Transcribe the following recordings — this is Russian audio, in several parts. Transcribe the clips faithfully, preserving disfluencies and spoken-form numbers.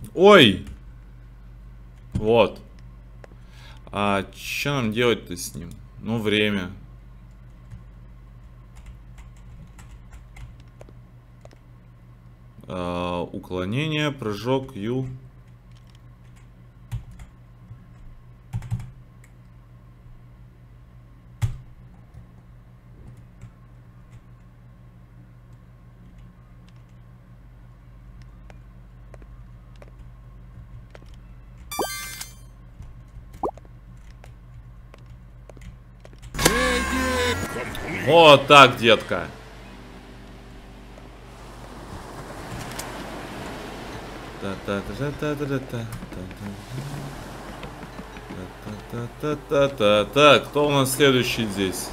Ой! Вот. А что нам делать-то с ним? Ну, время. А, уклонение, прыжок, ю. Вот так, детка. Так, кто у нас следующий здесь?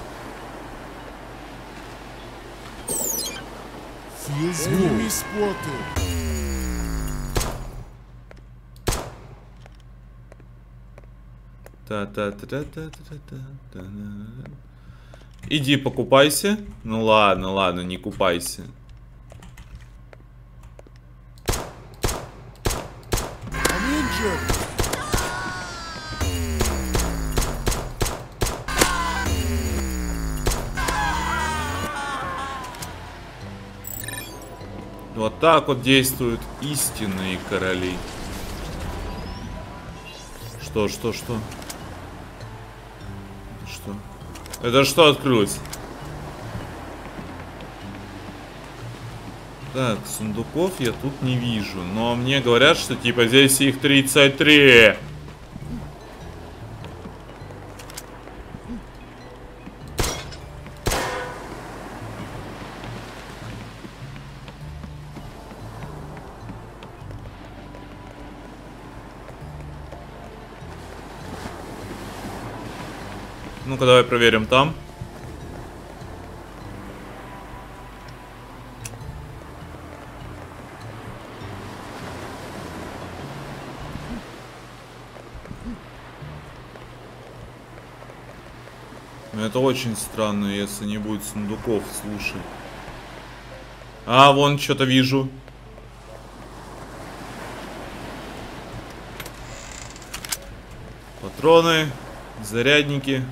Та-та-та-та-та-та-та. Иди покупайся. Ну ладно, ладно, не купайся. Вот так вот действуют истинные короли. Что, что, что? Это что? Это что открылось? Так, сундуков я тут не вижу. Но мне говорят, что типа здесь их тридцать три. Ну-ка, давай проверим там. Это очень странно, если не будет сундуков, слушай. А, вон что-то вижу. Патроны, зарядники.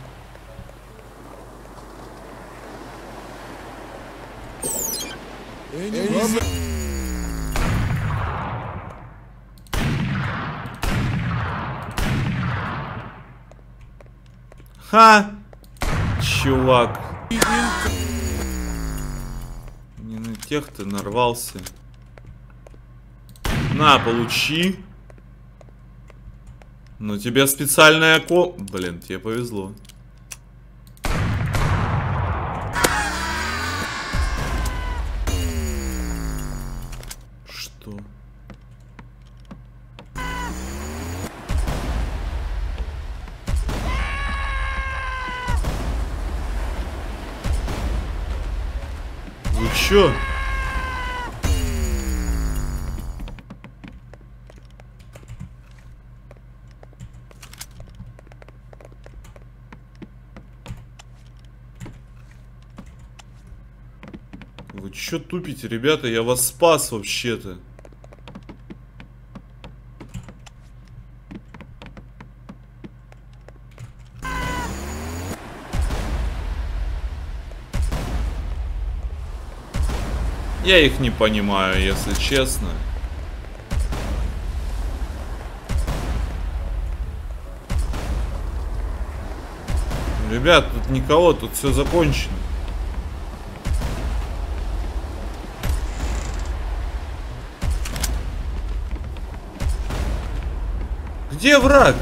Ха! Чувак. Не на тех ты нарвался. На, получи. Ну тебе специальная ко... Блин, тебе повезло. Что? Вы чё? Вы чё тупите, ребята? Я вас спас вообще-то. Я их не понимаю, если честно. Ребят, тут никого, тут все закончено. Где враг?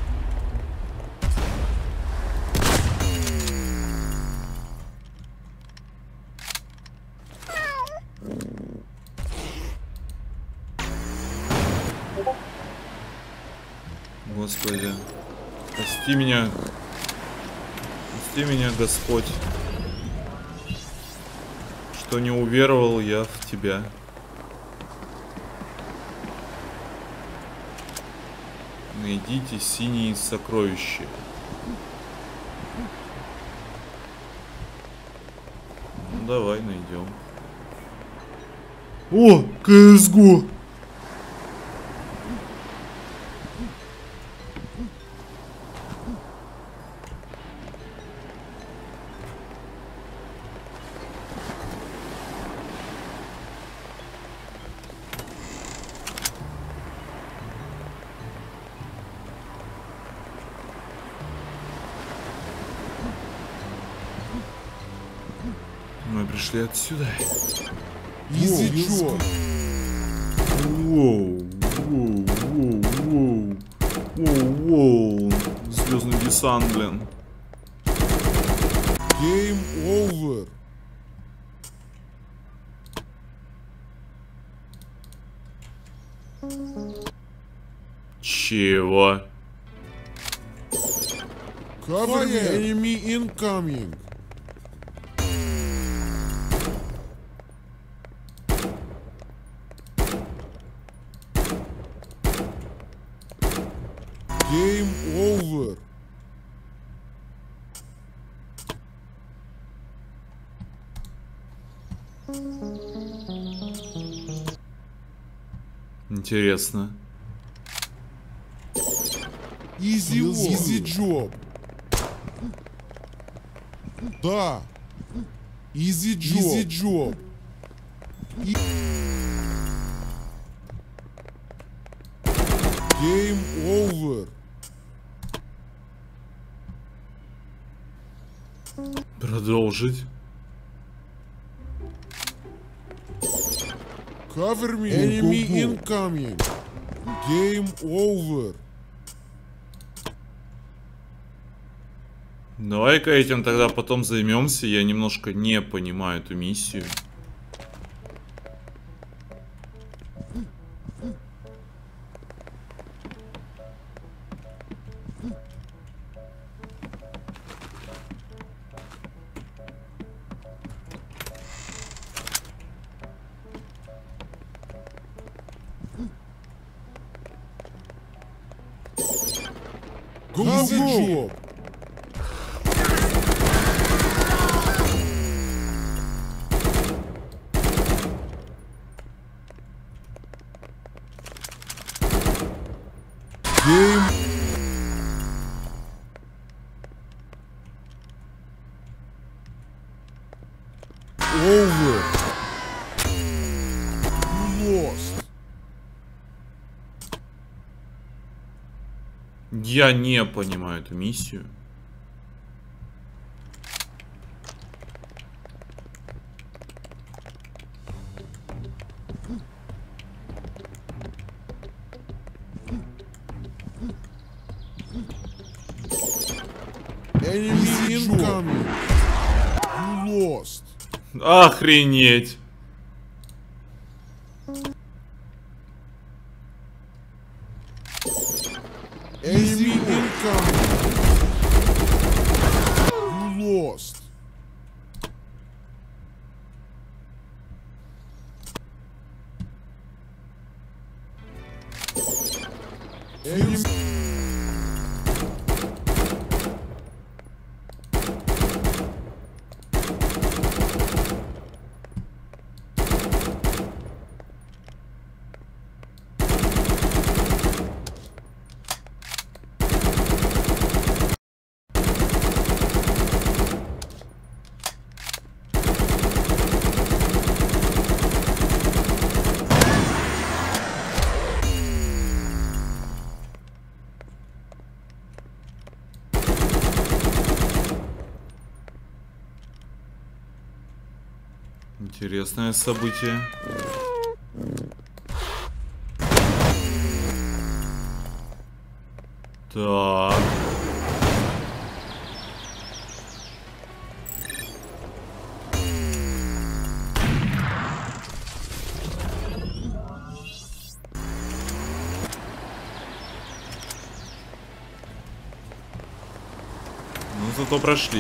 Господи, прости меня, прости меня, Господь, что не уверовал я в Тебя. Найдите синие сокровища. Ну давай найдем. О, кс го! Пошли отсюда. Easy job. Воу, воу, воу, воу. Воу, воу. Звездный десант, блин. Game over. Чего? Cover me. Enemy incoming. Game over. Интересно. Easy work. Easy job. Да. Easy job. Easy job. E Game over. Продолжить. Cover me. Enemy incoming. Game over. Давай-ка этим тогда потом займемся. Я немножко не понимаю эту миссию. Easy job. Game over. You lost. Я не понимаю эту миссию. Enemy incoming. You lost. Охренеть. Enemy incoming. You lost. Enemy. Интересное событие. Так. Ну, зато прошли.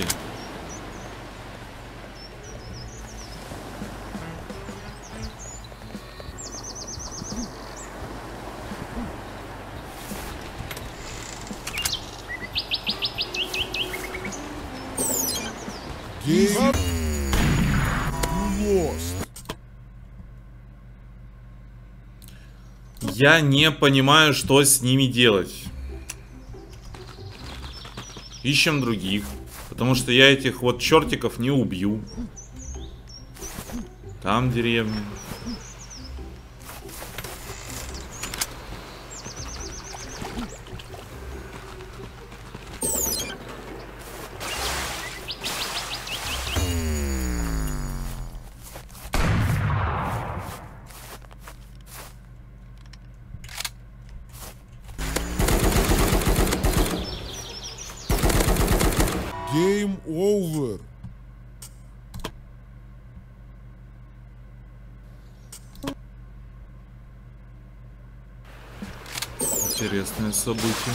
Game up. You lost. Я не понимаю, что с ними делать. Ищем других. Потому что я этих вот чертиков не убью. Там деревня. Game over. Интересное событие.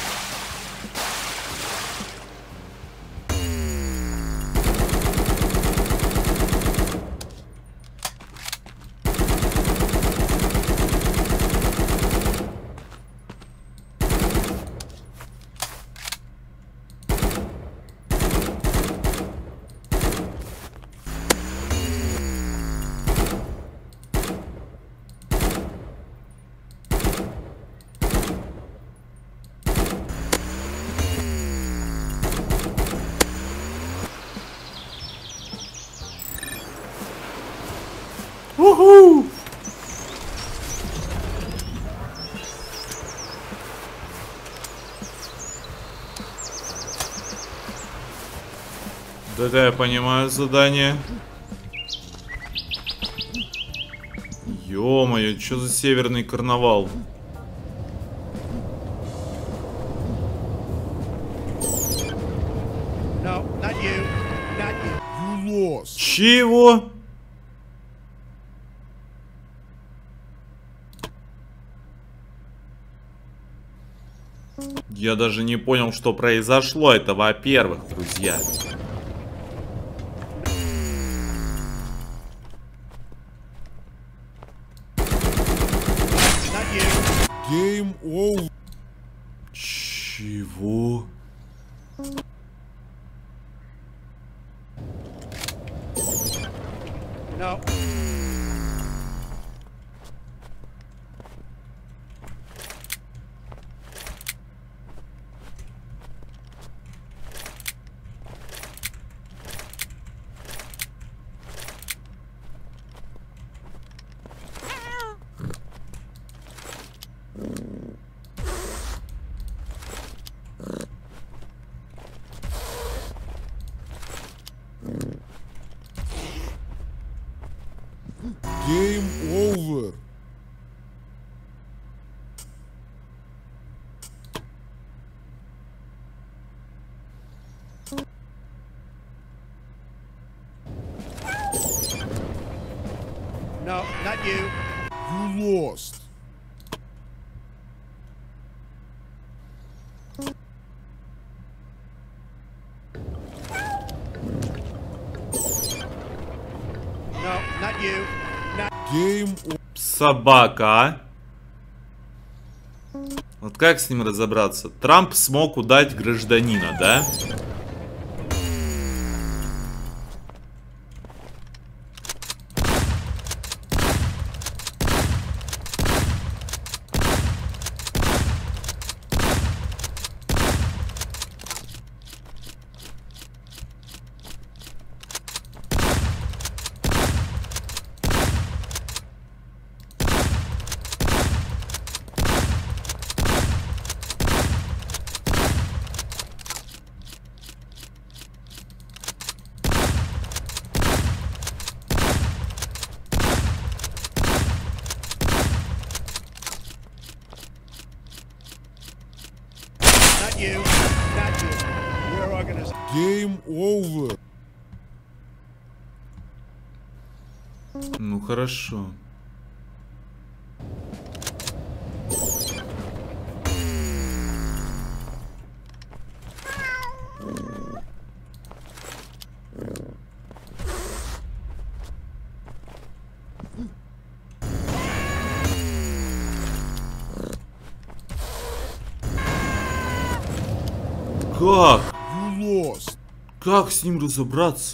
Уху! Да-да, я понимаю задание. Ё-моё, что за северный карнавал? No, not you. Not you. You lost. Чего? Я даже не понял, что произошло. Это, во-первых, друзья. Not you. Game over. Чего? No. Game over. No, not you. You lost. No, not you. Not Game over. Собака, а? Вот как с ним разобраться? Трамп смог удать гражданина, да? not you. Not you. Your organization. Game over. Ну хорошо. Как? You lost. Как с ним разобраться?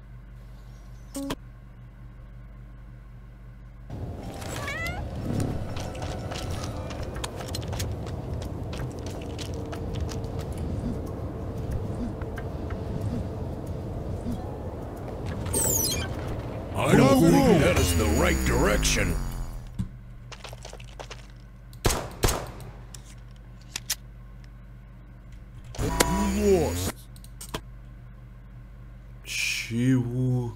I don't think that is the right direction. You lost. Чего?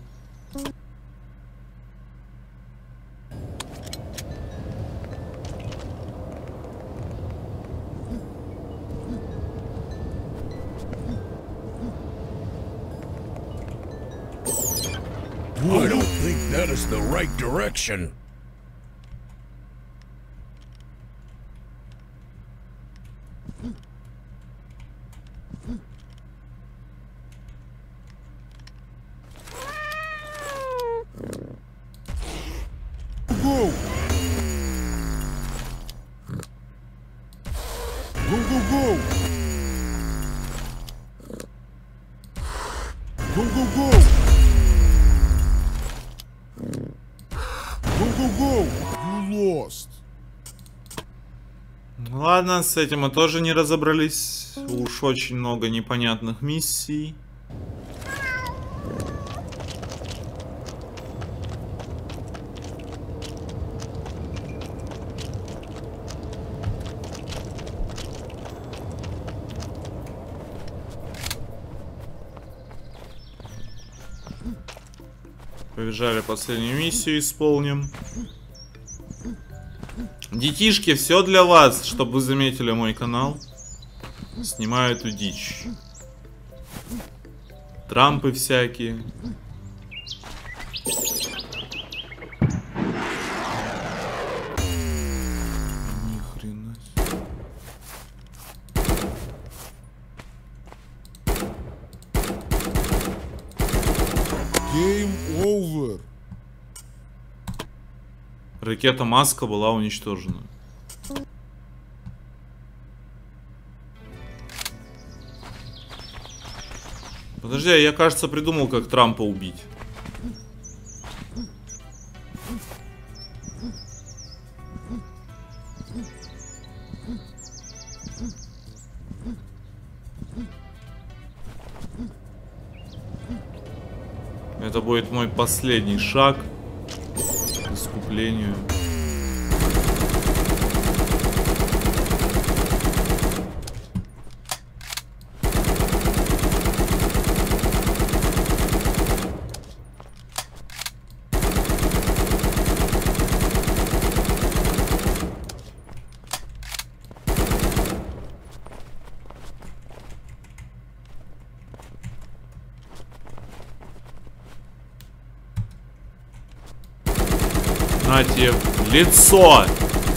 I don't think that is the right direction. Go! Go, go, go! Go, go, go! Go, go, go! You lost. Ладно, с этим мы тоже не разобрались. Уж очень много непонятных миссий. Побежали, последнюю миссию исполним. Детишки, все для вас, чтобы вы заметили мой канал. Снимаю эту дичь. Трампы всякие. Ни хрена себе. Game over. Ракета Маска была уничтожена. Подожди, я, кажется, придумал, как Трампа убить. Это будет мой последний шаг к искуплению. На тебе в лицо!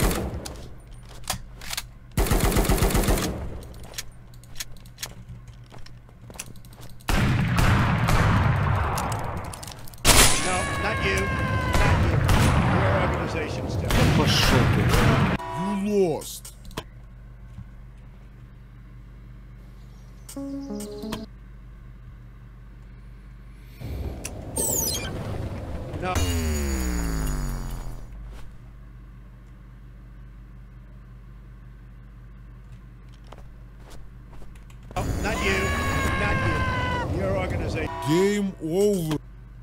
No, not you. Not you. Your organization's done. Пошел ты. You lost. No. No, not you. Not you. Your organization. Game over.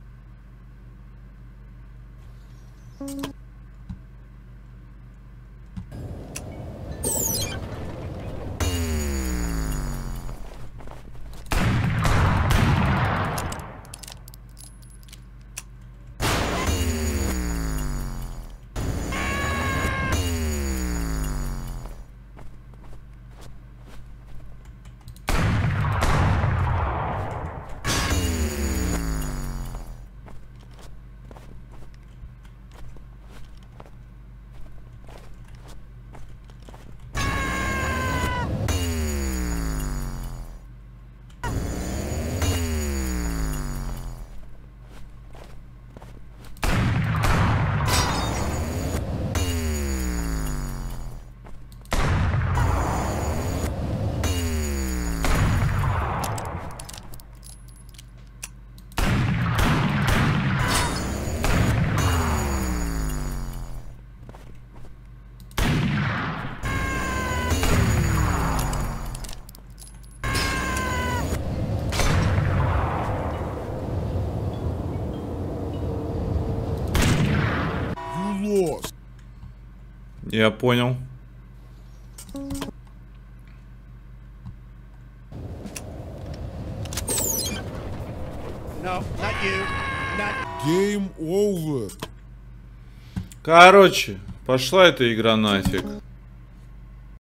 Lost. Я понял. No, not you. Not. Game over. Короче, пошла эта игра нафиг.